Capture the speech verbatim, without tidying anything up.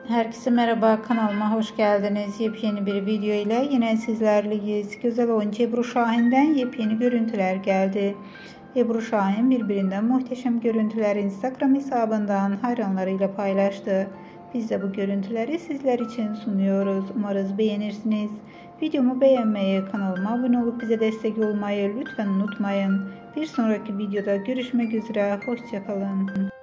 Herkese merhaba, kanalıma hoş geldiniz. Yepyeni bir video ile yine sizlerleyiz. Güzel oyuncu Ebru Şahin'den yepyeni görüntüler geldi. Ebru Şahin birbirinden muhteşem görüntüleri Instagram hesabından hayranlarıyla paylaştı. Biz de bu görüntüleri sizler için sunuyoruz. Umarız beğenirsiniz. Videomu beğenmeyi, kanalıma abone olup bize destek olmayı lütfen unutmayın. Bir sonraki videoda görüşmek üzere. Hoşça kalın.